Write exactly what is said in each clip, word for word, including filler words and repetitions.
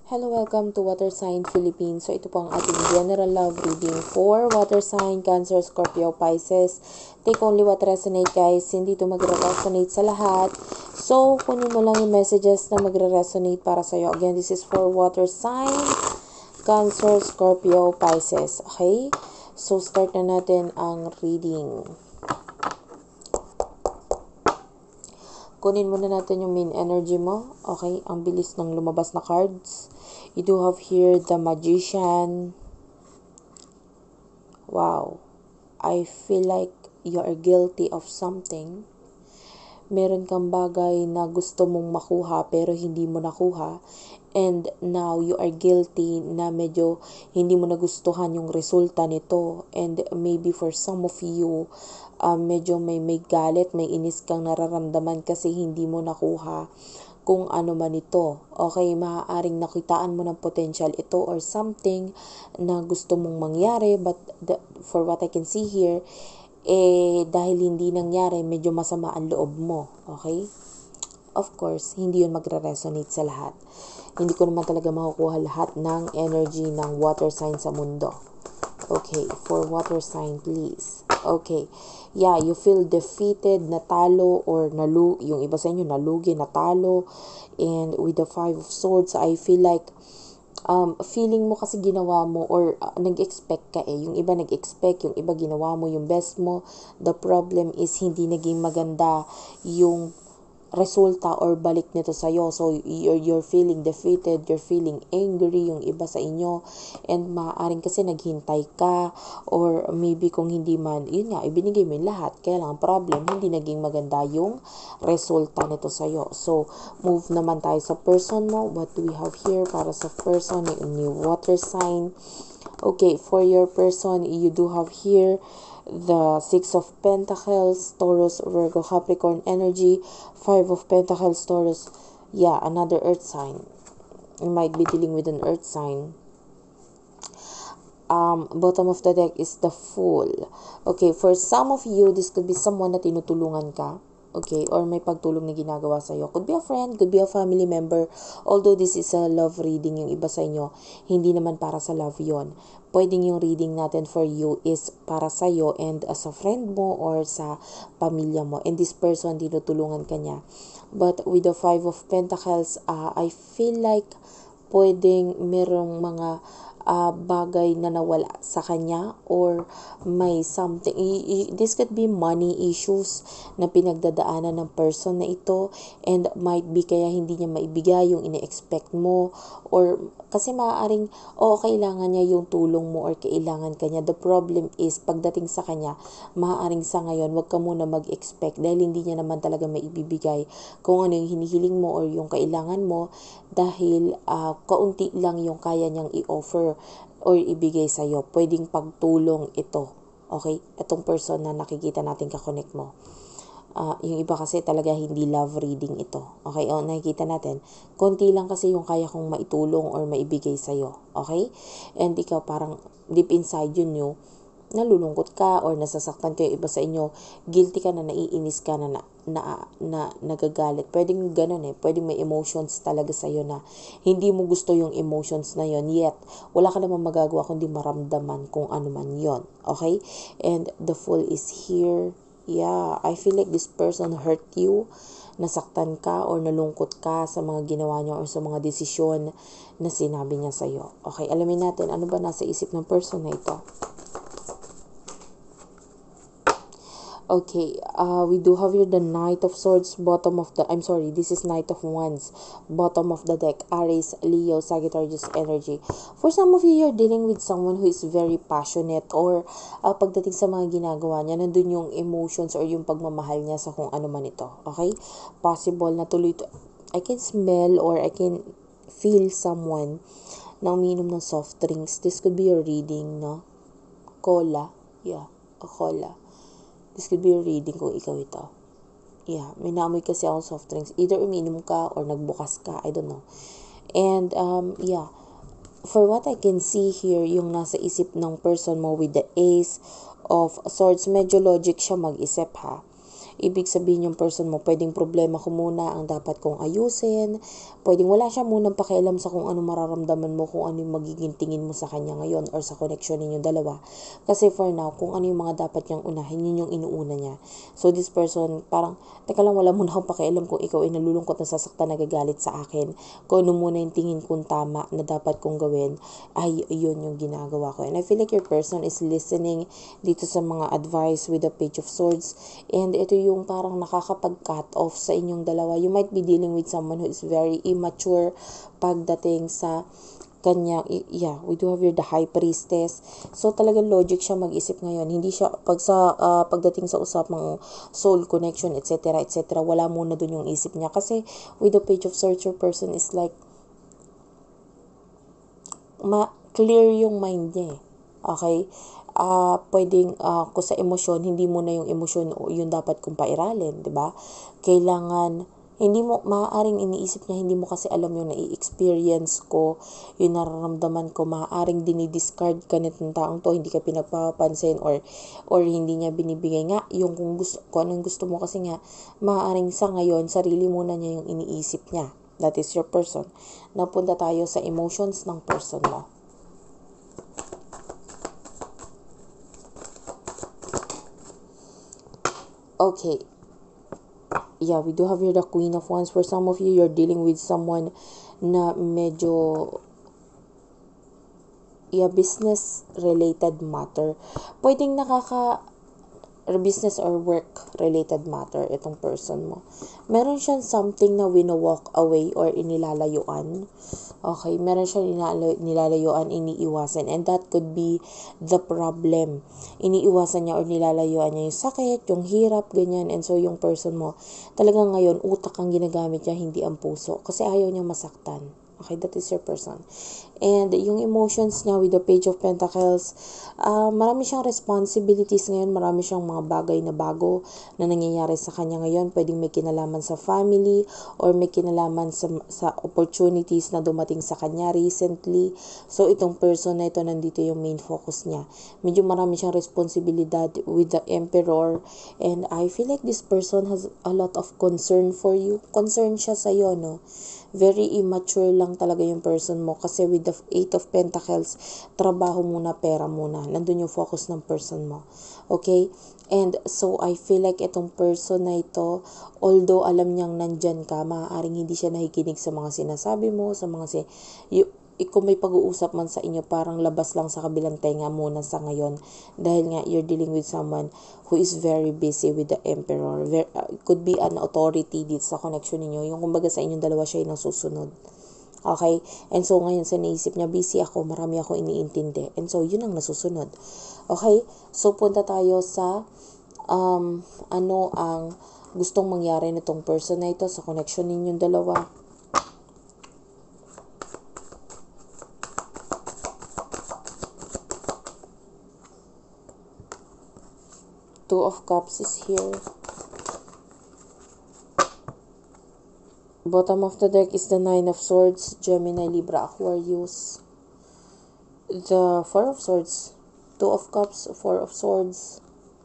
Hello, welcome to Water Sign Philippines. So ito po ang ating general love reading for Water Sign, Cancer, Scorpio, Pisces. Take only what resonate, guys. Hindi ito magre-resonate sa lahat. So, kunin mo lang yung messages na magre-resonate para sa'yo. Again, this is for Water Sign, Cancer, Scorpio, Pisces. Okay? So, start na natin ang reading. Kunin muna natin yung main energy mo. Okay? Ang bilis ng lumabas na cards. You do have here the Magician. Wow. I feel like you are guilty of something. Meron kang bagay na gusto mong makuha pero hindi mo nakuha. And now you are guilty na medyo hindi mo nagustuhan yung resulta nito. And maybe for some of you, uh, medyo may, may galit, may inis kang nararamdaman kasi hindi mo nakuha kung ano man ito. Okay, maaaring nakitaan mo ng potential ito or something na gusto mong mangyari, but the, for what I can see here, eh, dahil hindi nangyari, medyo masama ang loob mo. Okay? Of course, hindi yun magre-resonate sa lahat. Hindi ko naman talaga makukuha lahat ng energy ng water sign sa mundo. Okay, for water sign, please. Okay. Yeah, you feel defeated, natalo, or nalu yung iba sa inyo, nalugi, natalo. And with the Five of Swords, I feel like, um, feeling mo kasi ginawa mo, or uh, nag-expect ka eh. Yung iba nag-expect, yung iba ginawa mo, yung best mo. The problem is, hindi naging maganda yung resulta or balik nito sa'yo. So, you're, you're feeling defeated, you're feeling angry, yung iba sa inyo. And maaaring kasi naghintay ka, or maybe kung hindi man, yun nga, ibinigay mo yung lahat. Kaya lang, problem, hindi naging maganda yung resulta nito sa'yo. So, move naman tayo sa person mo. What do we have here para sa person ni water sign? Okay, for your person, you do have here the Six of Pentacles, Taurus, Virgo, Capricorn energy, Five of Pentacles, Taurus. Yeah, another earth sign. You might be dealing with an earth sign. Um, bottom of the deck is the Fool. Okay, for some of you, this could be someone na tinutulungan ka. Okay, or may pagtulong na ginagawa sa'yo. Could be a friend, could be a family member. Although this is a love reading, yung iba sa inyo, hindi naman para sa love yon. Pwedeng yung reading natin for you is para sa'yo and as a friend mo or sa pamilya mo. And this person, tinutulungan ka niya. But with the Five of Pentacles, uh, I feel like pwedeng merong mga uh, bagay na nawala sa kanya, or may something, this could be money issues na pinagdadaanan ng person na ito, and might be kaya hindi niya maibigay yung ine-expect mo, or kasi maaaring, oo, kailangan niya yung tulong mo or kailangan kanya. The problem is, pagdating sa kanya, maaaring sa ngayon, wag ka muna mag-expect dahil hindi niya naman talaga maibibigay kung ano yung hinihiling mo or yung kailangan mo, dahil uh, kaunti lang yung kaya niyang i-offer or ibigay sa'yo. Pwedeng pagtulong ito. Okay? Itong person na nakikita natin kakonect mo. Uh, yung iba kasi talaga hindi love reading ito. Okay? O, nakikita natin. Konti lang kasi yung kaya kong maitulong or maibigay sa'yo. Okay? And ikaw parang deep inside yun yung nalulungkot ka or nasasaktan kayo, iba sa inyo, guilty ka na, naiinis ka na, na, na, na nagagalit. Pwedeng ganun eh. Pwedeng may emotions talaga sa'yo na hindi mo gusto yung emotions na yon, yet wala ka naman magagawa kundi maramdaman kung ano man yon. Okay? And the Fool is here. Yeah, I feel like this person hurt you, nasaktan ka or nalungkot ka sa mga ginawa niya or sa mga desisyon na sinabi niya sa'yo. Okay, alamin natin ano ba nasa isip ng person na ito. Okay, uh, we do have here the Knight of Swords, bottom of the, I'm sorry, this is Knight of Wands, bottom of the deck, Aries, Leo, Sagittarius energy. For some of you, you're dealing with someone who is very passionate, or uh, pagdating sa mga ginagawa niya, nandun yung emotions or yung pagmamahal niya sa kung ano man ito. Okay? Possible na tuloy to, I can smell or I can feel someone na umiinom ng soft drinks. This could be your reading, no? Cola. Yeah, a cola. This could be a reading kung ikaw ito. Yeah, may naamoy kasi ako soft drinks. Either uminom ka or nagbukas ka. I don't know. And, um, yeah. For what I can see here, yung nasa isip ng person mo with the Ace of Swords, medyo logic siya mag-isip ha. Ibig sabihin yung person mo, pwedeng problema ko muna ang dapat kong ayusin, pwedeng wala siya munang pakialam sa kung ano mararamdaman mo, kung ano yung magiging tingin mo sa kanya ngayon or sa connection ninyong dalawa. Kasi for now, kung ano yung mga dapat niyang unahin, yun yung inuuna niya. So this person, parang, teka lang, wala muna akong pakialam kung ikaw ay nalulungkot, nasasaktan, nagagalit sa akin. Kung ano muna yung tingin kong tama na dapat kong gawin, ay yun yung ginagawa ko. And I feel like your person is listening dito sa mga advice with the Page of Swords. And ito yung parang nakakapag-cut off sa inyong dalawa. You might be dealing with someone who is very immature pagdating sa kanya, yeah, we do have here the High Priestess. So talagang logic siya mag-isip ngayon. Hindi siya pag sa uh, pagdating sa usapang soul connection, et cetera, et cetera. Wala muna dun yung isip niya kasi with the Page of Swords, your person is like ma-clear yung mind niya eh. Okay? Uh, pwedeng uh, kung sa emosyon, hindi mo na yung emosyon o yung dapat kong pairalin, di ba? Kailangan hindi mo, maaaring iniisip niya, hindi mo kasi alam yung nai-experience ko, yung nararamdaman ko, maaaring dinidiscard ka nitong taong to, hindi ka pinagpapansin, or, or hindi niya binibigay nga, yung kung, gusto, kung anong gusto mo, kasi nga, maaaring sa ngayon, sarili muna niya yung iniisip niya. That is your person. Napunta tayo sa emotions ng person mo. Okay. Yeah, we do have here the Queen of Wands. For some of you, you're dealing with someone na medyo, yeah, business-related matter. Pwedeng nakaka, or business or work-related matter itong person mo. Meron siyang something na wino-walk away or inilalayuan. Okay, meron siyang nilalayuan, iniiwasan. And that could be the problem. Iniiwasan niya or nilalayuan niya yung sakit, yung hirap, ganyan. And so, yung person mo, talagang ngayon, utak ang ginagamit niya, hindi ang puso. Kasi ayaw niya masaktan. Okay, that is your person. And yung emotions niya with the Page of Pentacles, uh, marami siyang responsibilities ngayon, marami siyang mga bagay na bago na nangyayari sa kanya ngayon. Pwedeng may kinalaman sa family or may kinalaman sa, sa opportunities na dumating sa kanya recently. So, itong person na ito, nandito yung main focus niya. Medyo marami siyang responsibilidad with the Emperor. And I feel like this person has a lot of concern for you. Concern siya sa'yo, no? Very immature lang talaga yung person mo kasi with the Eight of Pentacles, trabaho muna, pera muna. Nandun yung focus ng person mo. Okay? And so, I feel like itong person na ito, although alam niyang nandyan ka, maaaring hindi siya nakikinig sa mga sinasabi mo, sa mga si... You, kung may pag-uusap man sa inyo, parang labas lang sa kabilang tenga muna sa ngayon. Dahil nga, you're dealing with someone who is very busy with the Emperor. Very, uh, could be an authority dito sa connection niyo. Yung kumbaga sa inyong dalawa, siya yung nasusunod. Okay? And so, ngayon sa naisip niya, busy ako, marami ako iniintindi. And so, yun ang nasusunod. Okay? So, punta tayo sa um, ano ang gustong mangyari nitong person na ito sa connection ninyong dalawa. Two of Cups is here. Bottom of the deck is the Nine of Swords, Gemini, Libra, Aquarius. The Four of Swords, Two of Cups, Four of Swords.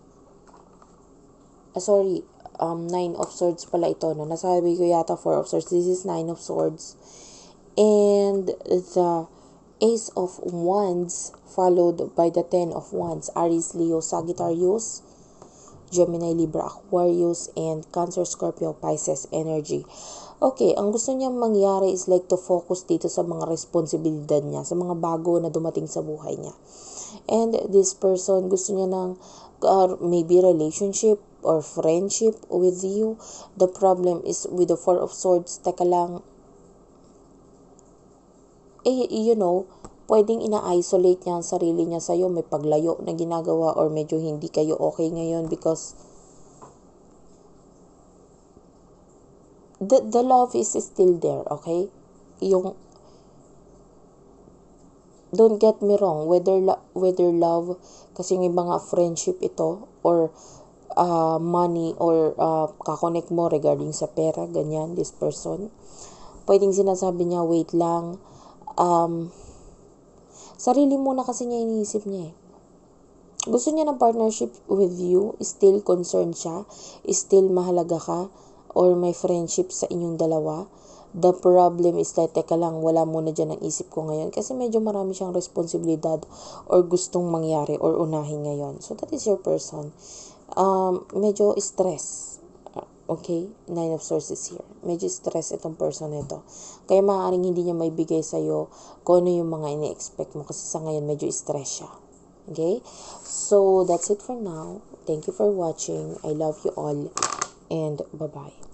Ah, sorry, um, Nine of Swords pala ito, no? Nasabi ko yata Four of Swords. This is Nine of Swords. And the Ace of Wands, followed by the Ten of Wands. Aries, Leo, Sagittarius, Gemini, Libra, Aquarius, and Cancer, Scorpio, Pisces energy. Okay, ang gusto niya mangyari is like to focus dito sa mga responsibilidad niya, sa mga bago na dumating sa buhay niya. And this person, gusto niya ng uh, maybe relationship or friendship with you. The problem is with the Four of Swords, teka lang, eh, you know, pwedeng ina-isolate niya ang sarili niya sa'yo, may paglayo na ginagawa or medyo hindi kayo okay ngayon because the, the love is still there, okay? Yung, don't get me wrong, whether, whether love, kasi yung mga friendship ito, or uh, money, or uh, kakonect mo regarding sa pera, ganyan, this person, pwedeng sinasabi niya, wait lang, um, sarili muna kasi niya iniisip niya eh. gusto niya ng partnership with you, still concerned siya, still mahalaga ka, or may friendship sa inyong dalawa. The problem is that, teka lang, wala muna dyan ang isip ko ngayon kasi medyo marami siyang responsibilidad or gustong mangyari or unahin ngayon. So, that is your person. Um, medyo stress. Okay? Nine of Swords is here. Medyo stress itong person nito. Kaya maaaring hindi niya maibigay sa'yo kung ano yung mga ini-expect mo kasi sa ngayon medyo stress siya. Okay? So, that's it for now. Thank you for watching. I love you all. And bye-bye.